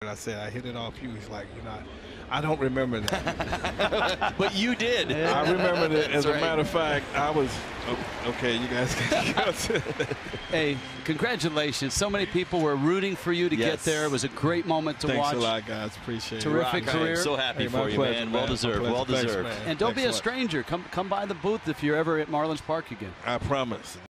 I said, I hit it off you. He's like, I don't remember that. But you did. I remember that. As a matter of fact, I was okay. You guys can go. Hey, congratulations! So many people were rooting for you to get there. It was a great moment to watch. Thanks a lot, guys. Appreciate it. Terrific career. I'm so happy for you, man. Well deserved. Well deserved. And don't be a stranger. Come by the booth if you're ever at Marlins Park again. I promise.